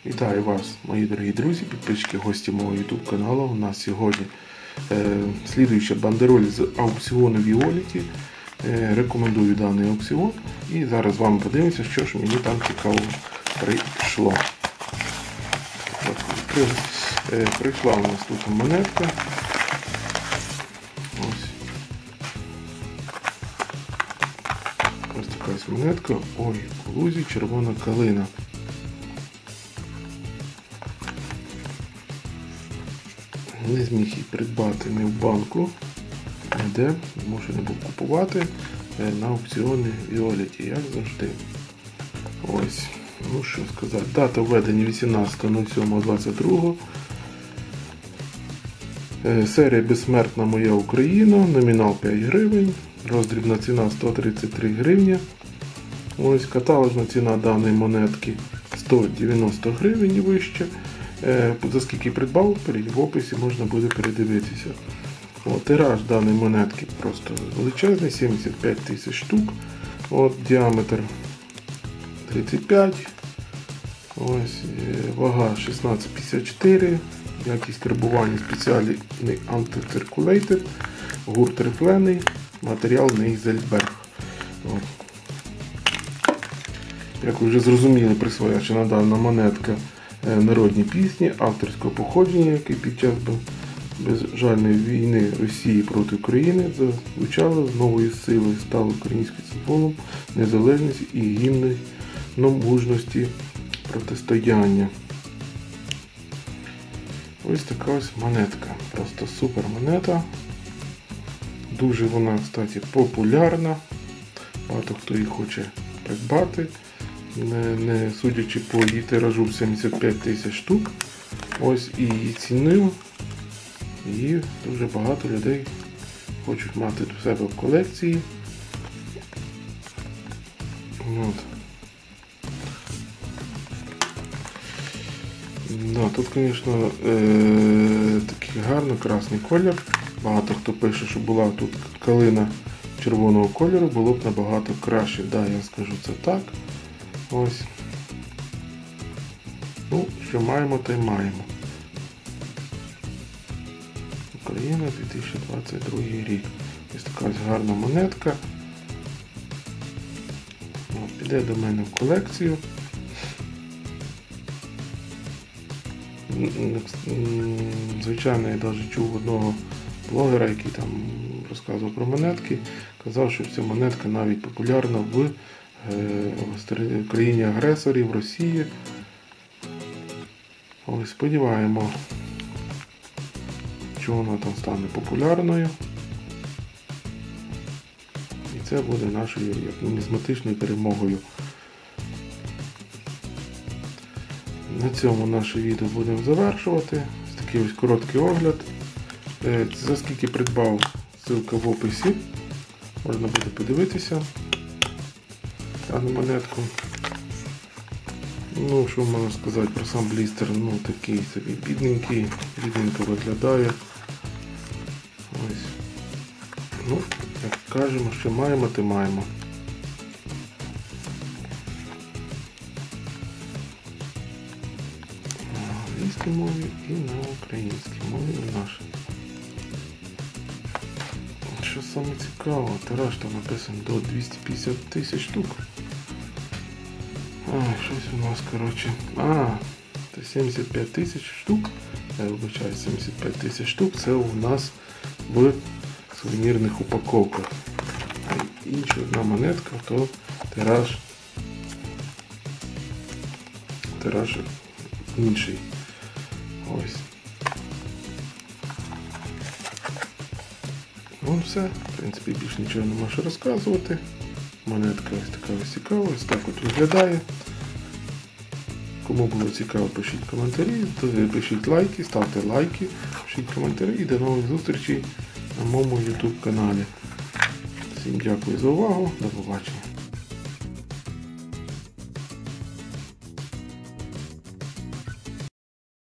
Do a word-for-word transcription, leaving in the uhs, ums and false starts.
Вітаю вас, мої дорогі друзі, підписчики, гості мого YouTube каналу. У нас сьогодні е, слідуюча бандероль з аукціону Віоліті. Е, рекомендую даний аукціон. І зараз з вами подивимося, що ж мені там цікаво прийшло. При, е, прийшла у нас тут монетка. Ось. Ось така ось монетка. Ой, в лузі червона калина. Не зміг її придбати ні в банку, ніде, змушений був купувати на аукціоні Віоліті, як завжди. Ось, ну що сказати, дата введення вісімнадцяте сьоме двадцять два. Серія Безсмертна моя Україна, номінал п'ять гривень, роздрібна ціна сто тридцять три гривні. Ось, каталожна ціна даної монетки сто дев'яносто гривень і вище. За скільки придбав, в описі можна буде передивитися. От, тираж даної монетки просто величезний, сімдесят п'ять тисяч штук. От, діаметр тридцять п'ять. Ось, вага шістнадцять п'ятдесят чотири. Якість карбування спеціальний антициркулейтед. Гурт рифлений. Матеріал Нейзельберг. Як ви вже зрозуміли, присвоєна дана монетка народні пісні авторського походження, які під час безжальної війни Росії проти України зазвучали з новою силою, стали українським символом незалежності і гімном мужності протистояння. Ось така ось монетка. Просто супер монета. Дуже вона, кстати, популярна. Багато хто її хоче придбати. Не, не судячи по її тиражу сімдесят п'ять тисяч штук, ось і її ціну, її дуже багато людей хочуть мати до себе в колекції. От. Да, тут, звісно, е такий гарний красний колір. Багато хто пише, що була тут калина червоного кольору, було б набагато краще. Да, я скажу це так. Ось. Ну, що маємо, то й маємо. Україна, дві тисячі двадцять другий рік. Ось така ось гарна монетка. От, піде до мене в колекцію. Звичайно, я навіть чув одного блогера, який там розказував про монетки. Казав, що ця монетка навіть популярна в в країні-агресорі, в Росії. Ось, сподіваємо, що вона там стане популярною. І це буде нашою як нумізматичною перемогою. На цьому наше відео будемо завершувати. Ось такий ось короткий огляд. За скільки придбав, ссылка в описі. Можна буде подивитися дану монетку. Ну, що можна сказати про сам блістер, ну такий собі бідненький, бідненько виглядає. Ось. Ну, як кажемо, що маємо, то маємо. На англійській мові і на українській мові і нашій. Що саме цікаво, тираж там написано до двісті п'ятдесят тисяч штук. А, щось у нас, коротше, а, це сімдесят п'ять тисяч штук, я вибачаю, сімдесят п'ять тисяч штук, це у нас в сувенірних упаковках. А інша одна монетка, то тираж, тираж інший. Ось. Ну все, в принципі, більше нічого не можу розказувати. Монетка ось така ось цікава, ось так от виглядає. Кому було цікаво, пишіть коментарі, пишіть лайки, ставте лайки, пишіть коментарі і до нових зустрічей на моєму YouTube каналі. Всім дякую за увагу, до побачення.